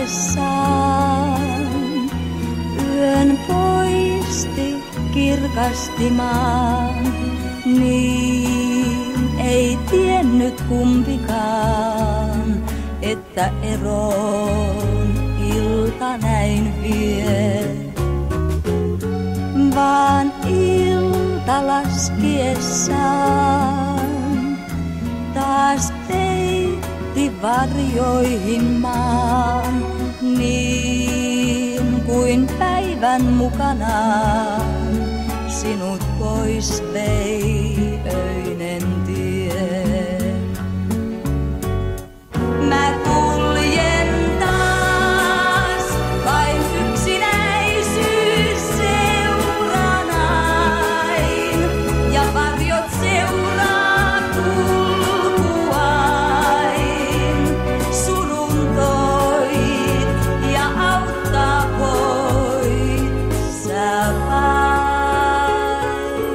tullessaan. Yön poisti kirkasti maan, niin ei tiennyt kumpikaan, että eron ilta näin vie. Vaan ilta laskiessaan taas peitti varjoihin maan, niin kuin päivän mukanaan sinut pois vei öinen tie. Mä kuljen taas vain yksinäisyys seuranain, ja varjot seuraa kulkuain. Surun toit ja auttaa voit sä vain.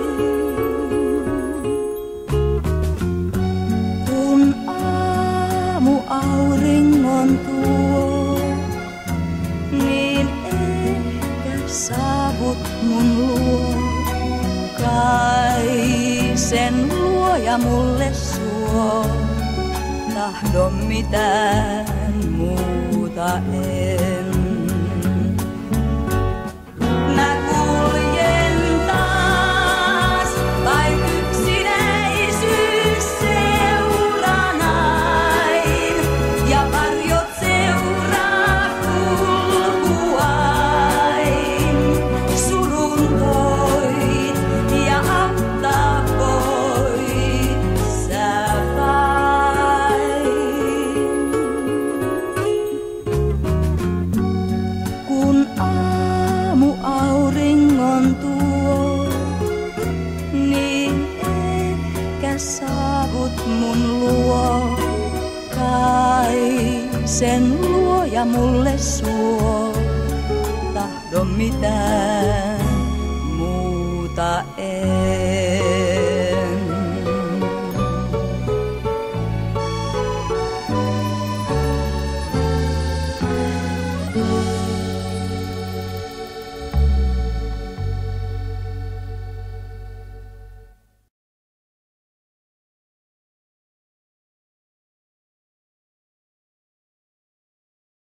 Kun aamu auringon tuo, niin ehkä saavut mun luo. Kai sen luoja mulle suo, tahdon mitään muuta en. Mä kuljen taas vain yksinäisyys seuranain, ja varjot seuraa kulkuain. Surun toit ja auttaa voit sä vain. Kun aamu auringon tuo, niin ehkä saavut mun luo. Kai sen luoja mulle suo, tahdon mitään muuta en.